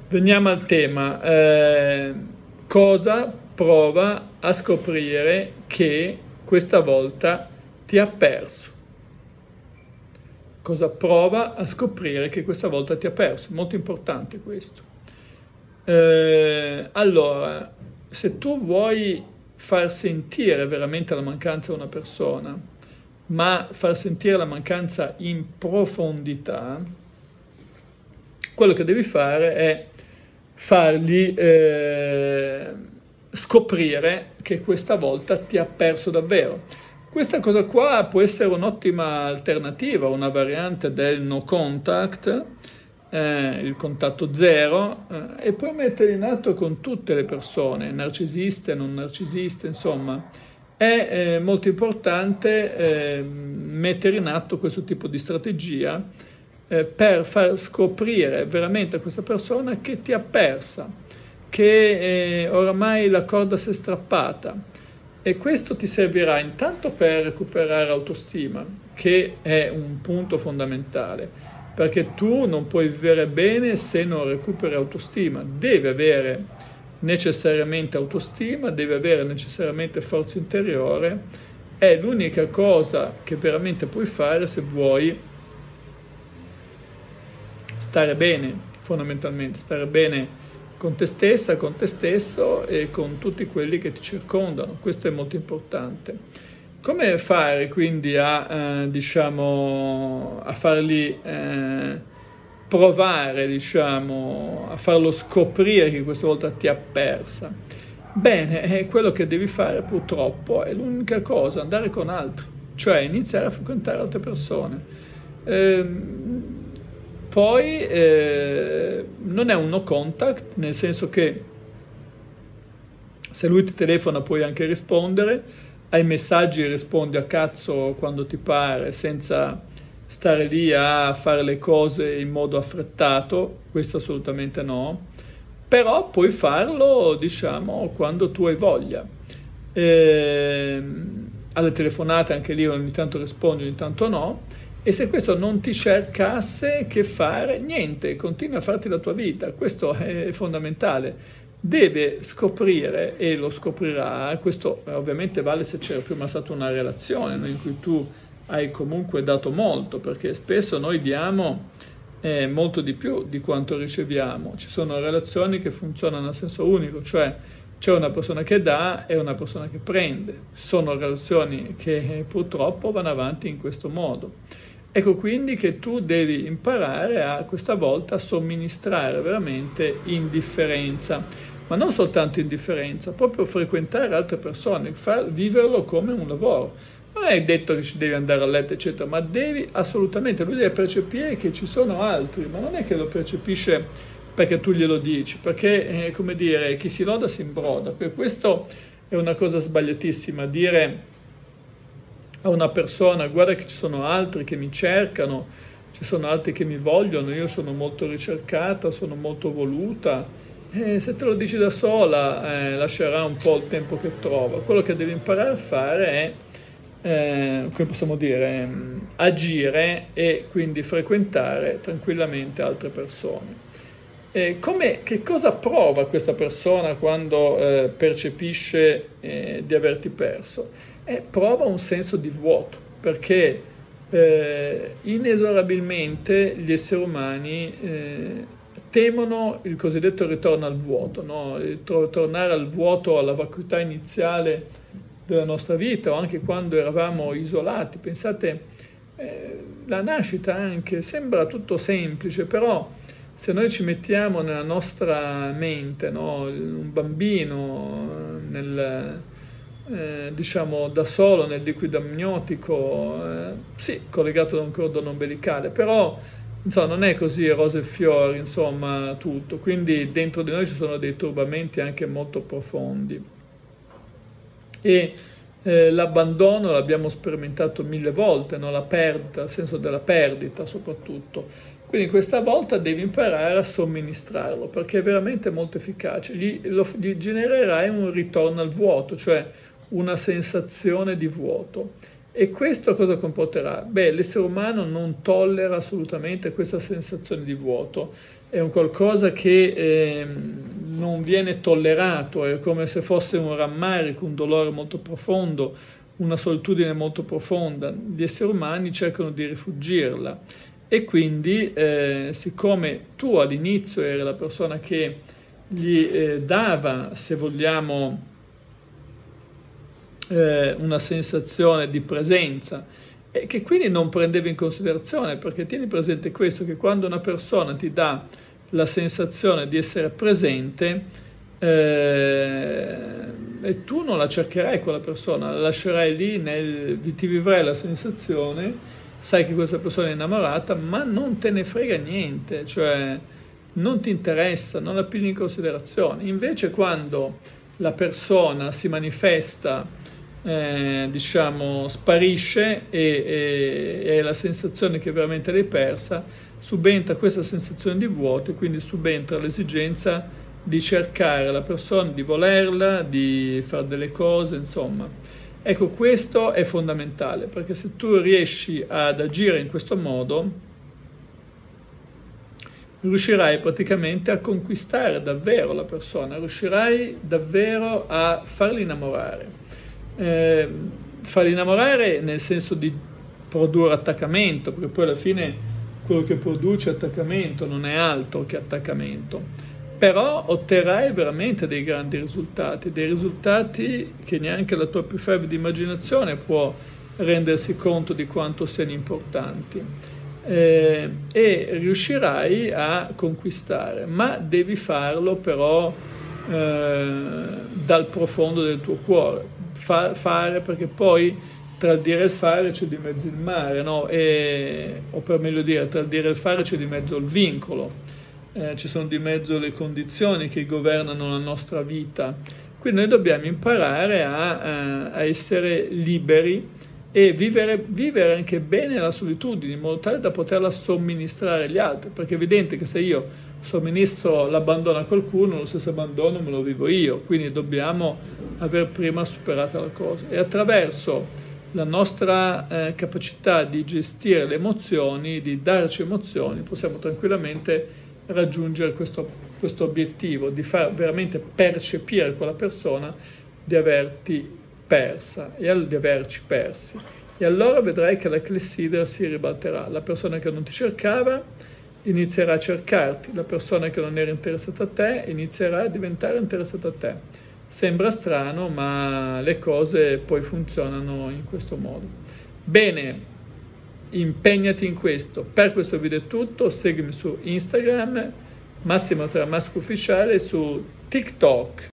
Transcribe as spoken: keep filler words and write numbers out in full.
Veniamo al tema. Eh, cosa prova a scoprire che questa volta ti ha perso? Cosa prova a scoprire che questa volta ti ha perso? Molto importante questo. Eh, allora, se tu vuoi far sentire veramente la mancanza a una persona, ma far sentire la mancanza in profondità, quello che devi fare è fargli eh, scoprire che questa volta ti ha perso davvero. Questa cosa qua può essere un'ottima alternativa, una variante del no contact, eh, il contatto zero, eh, e puoi mettere in atto con tutte le persone, narcisiste, non narcisiste, insomma. È eh, molto importante eh, mettere in atto questo tipo di strategia eh, per far scoprire veramente a questa persona che ti ha persa, che eh, oramai la corda si è strappata. E questo ti servirà intanto per recuperare autostima, che è un punto fondamentale, perché tu non puoi vivere bene se non recuperi autostima. Devi avere necessariamente autostima, devi avere necessariamente forza interiore. È l'unica cosa che veramente puoi fare se vuoi stare bene, fondamentalmente, stare bene con te stessa, con te stesso e con tutti quelli che ti circondano. Questo è molto importante. Come fare quindi a, eh, diciamo, a farli eh, provare, diciamo, a farlo scoprire che questa volta ti ha persa? Bene, è quello che devi fare purtroppo, è l'unica cosa, andare con altri, cioè iniziare a frequentare altre persone. Ehm, Poi eh, non è un no contact, nel senso che se lui ti telefona puoi anche rispondere, ai messaggi rispondi a cazzo quando ti pare, senza stare lì a fare le cose in modo affrettato, questo assolutamente no, però puoi farlo, diciamo, quando tu hai voglia. Eh, alle telefonate anche lì ogni tanto rispondi, ogni tanto no. E se questo non ti cercasse, che fare? Niente, continua a farti la tua vita, questo è fondamentale. Deve scoprire, e lo scoprirà, questo ovviamente vale se c'era prima stata una relazione, no, in cui tu hai comunque dato molto, perché spesso noi diamo eh, molto di più di quanto riceviamo. Ci sono relazioni che funzionano a senso unico, cioè c'è una persona che dà e una persona che prende. Sono relazioni che purtroppo vanno avanti in questo modo. Ecco quindi che tu devi imparare a questa volta a somministrare veramente indifferenza, ma non soltanto indifferenza, proprio frequentare altre persone, far, viverlo come un lavoro. Non è detto che ci devi andare a letto, eccetera, ma devi assolutamente, lui deve percepire che ci sono altri, ma non è che lo percepisce perché tu glielo dici, perché, eh, come dire, chi si loda si imbroda. Per questo è una cosa sbagliatissima, dire a una persona: guarda che ci sono altri che mi cercano, ci sono altri che mi vogliono, io sono molto ricercata, sono molto voluta. E se te lo dici da sola eh, lascerà un po' il tempo che trova. Quello che devi imparare a fare è, eh, come possiamo dire, ehm, agire e quindi frequentare tranquillamente altre persone. E come, che cosa prova questa persona quando eh, percepisce eh, di averti perso? Eh, prova un senso di vuoto, perché eh, inesorabilmente gli esseri umani eh, temono il cosiddetto ritorno al vuoto, no? Il tro- tornare al vuoto, alla vacuità iniziale della nostra vita, o anche quando eravamo isolati. Pensate, eh, la nascita anche sembra tutto semplice, però se noi ci mettiamo nella nostra mente, no? Un bambino nel, eh, diciamo da solo nel liquido amniotico, eh, sì, collegato da un cordone ombelicale, però insomma non è così rose e fiori, insomma, tutto. Quindi dentro di noi ci sono dei turbamenti anche molto profondi. E eh, l'abbandono l'abbiamo sperimentato mille volte, no? La perdita, il senso della perdita soprattutto. Quindi questa volta devi imparare a somministrarlo, perché è veramente molto efficace. Gli, lo, gli genererai un ritorno al vuoto, cioè una sensazione di vuoto. E questo cosa comporterà? Beh, l'essere umano non tollera assolutamente questa sensazione di vuoto, è un qualcosa che eh, non viene tollerato, è come se fosse un rammarico, un dolore molto profondo, una solitudine molto profonda. Gli esseri umani cercano di rifugirla e quindi, eh, siccome tu all'inizio eri la persona che gli eh, dava, se vogliamo, Eh, una sensazione di presenza e che quindi non prendevi in considerazione, perché tieni presente questo, che quando una persona ti dà la sensazione di essere presente eh, e tu non la cercherai quella persona, la lascerai lì, nel, ti vivrai la sensazione, sai che questa persona è innamorata, ma non te ne frega niente, cioè non ti interessa, non la pigli in considerazione. Invece quando la persona si manifesta, Eh, diciamo, sparisce e, e, e la sensazione che veramente l'hai persa, subentra questa sensazione di vuoto e quindi subentra l'esigenza di cercare la persona, di volerla, di fare delle cose, insomma. Ecco, questo è fondamentale, perché se tu riesci ad agire in questo modo, riuscirai praticamente a conquistare davvero la persona, riuscirai davvero a farli innamorare. Eh, farli innamorare nel senso di produrre attaccamento, perché poi alla fine quello che produce attaccamento non è altro che attaccamento, però otterrai veramente dei grandi risultati, dei risultati che neanche la tua più fervida immaginazione può rendersi conto di quanto siano importanti, eh, e riuscirai a conquistare, ma devi farlo però eh, dal profondo del tuo cuore. Fa, fare, perché poi tra il dire e il fare c'è di mezzo il mare, no? E, o per meglio dire, tra il dire e il fare c'è di mezzo il vincolo, eh, ci sono di mezzo le condizioni che governano la nostra vita. Quindi noi dobbiamo imparare a, a essere liberi e vivere, vivere anche bene la solitudine, in modo tale da poterla somministrare agli altri, perché è evidente che se io somministro l'abbandono a qualcuno, lo stesso abbandono me lo vivo io, quindi dobbiamo aver prima superato la cosa e attraverso la nostra eh, capacità di gestire le emozioni, di darci emozioni, possiamo tranquillamente raggiungere questo, questo obiettivo di far veramente percepire a quella persona di averti persa e di averci persi, e allora vedrai che la clessidra si ribalterà, la persona che non ti cercava inizierà a cercarti, la persona che non era interessata a te inizierà a diventare interessata a te. Sembra strano, ma le cose poi funzionano in questo modo. Bene, impegnati in questo. Per questo video è tutto, seguimi su Instagram, Massimo Tramasco Ufficiale, su TikTok.